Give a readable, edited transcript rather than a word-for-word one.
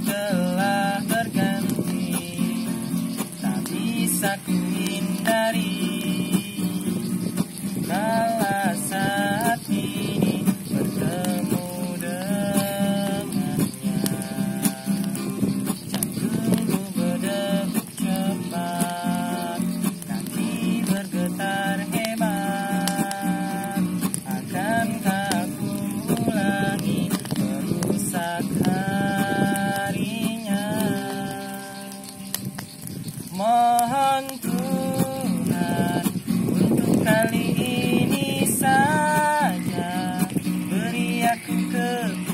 telah berganti, tak bisa ku hindari. Kala saat ini bertemu dengannya, jantungku berdegup cepat, kaki bergetar hebat. Akankah ku ulangi merusak harinya? Mohon Tuhan, untuk kali ini saja beri aku